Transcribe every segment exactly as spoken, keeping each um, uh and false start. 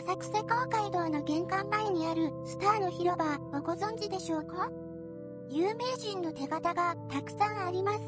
浅草公会堂の玄関前にあるスターの広場をご存知でしょうか？有名人の手形がたくさんあります。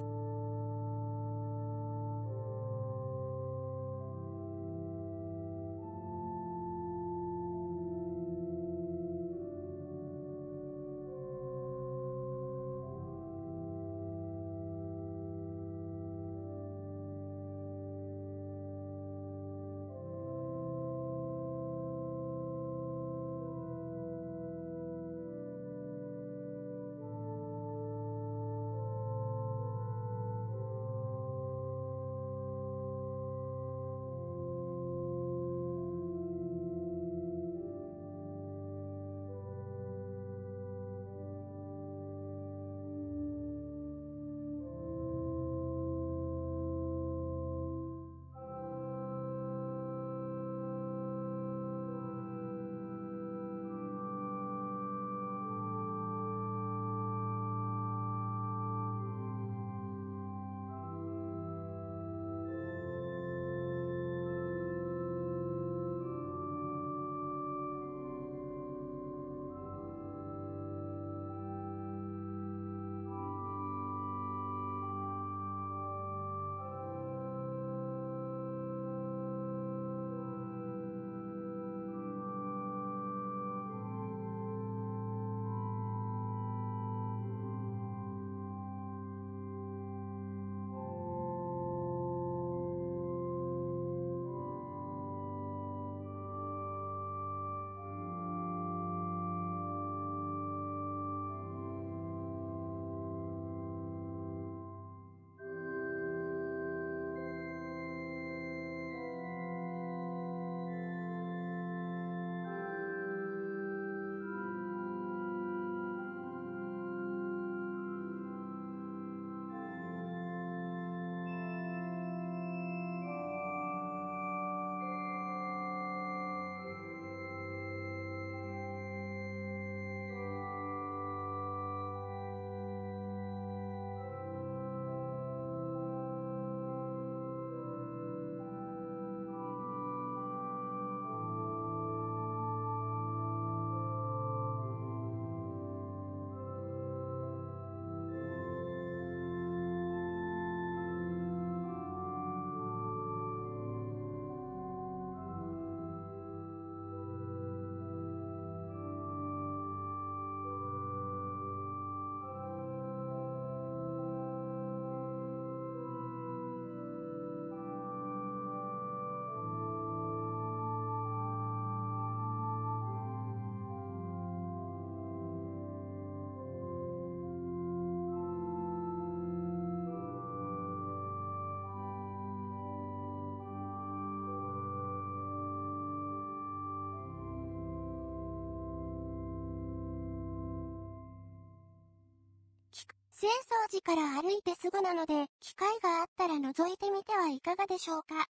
浅草寺から歩いてすぐなので、機会があったら覗いてみてはいかがでしょうか。